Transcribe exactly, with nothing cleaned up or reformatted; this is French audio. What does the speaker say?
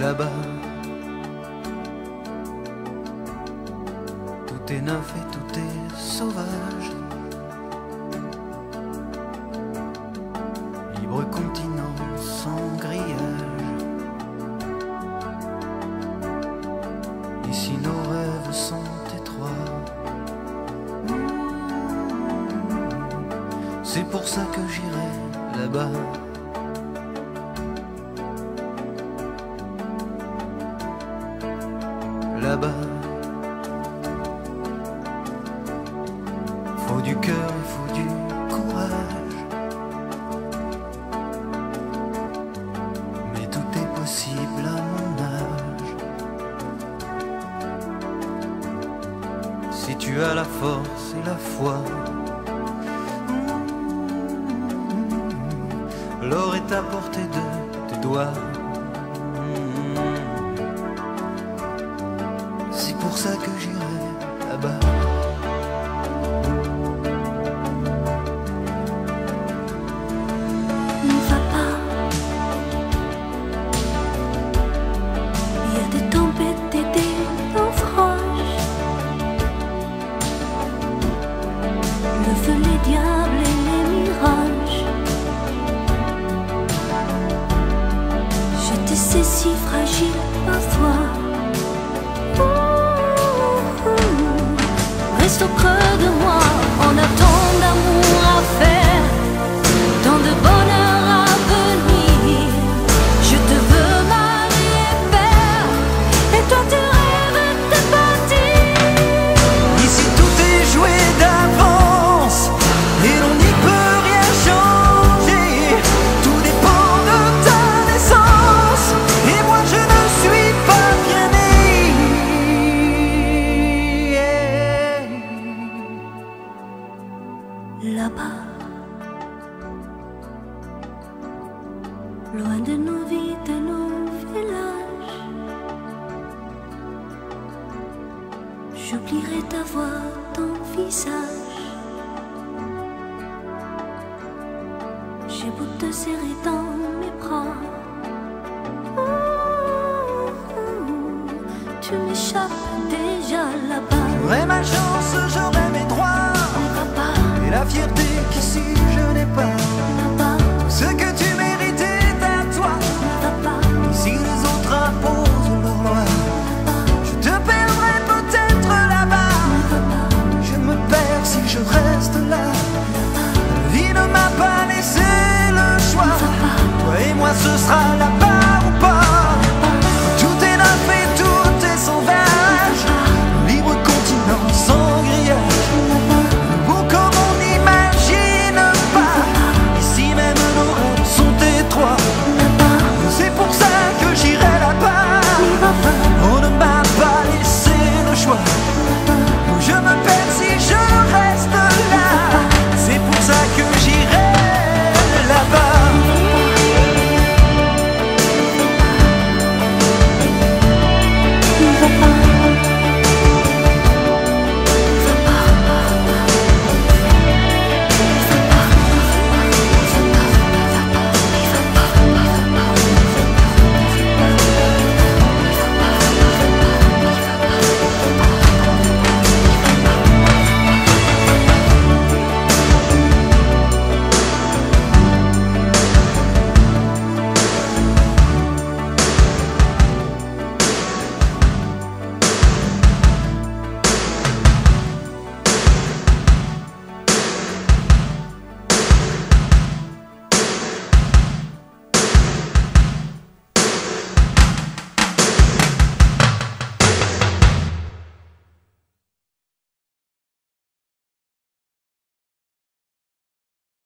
là-bas. Tout est neuf et tout est sauvage. Libre continent sans grillage. Ici nos rêves sont étroits. C'est pour ça que j'irai là-bas. Là-bas, faut du cœur, il faut du courage. Mais tout est possible à mon âge. Si tu as la force et la foi, l'or est à portée de tes doigts. C'est pour ça que j'irai là-bas. Ne va pas. Il y a des tempêtes et des naufrages. Le feu, les diables et les mirages. Je te sais si fragile parfois. Reste au creux de moi, on a tant d'amour à faire, tant de bonheur à venir. Je te veux mari et père, et toi tu rêves de partir. Ici tout est joué d'avance, et l'on n'y peut rien changer. Tout dépend de ta naissance, et moi je ne suis pas bien né. Là-bas, loin de nos vies, de nos villages, j'oublierai ta voix, ton visage. J'ai beau te serrer dans mes bras, oh, tu m'échappes déjà là-bas. J'aurai ma chance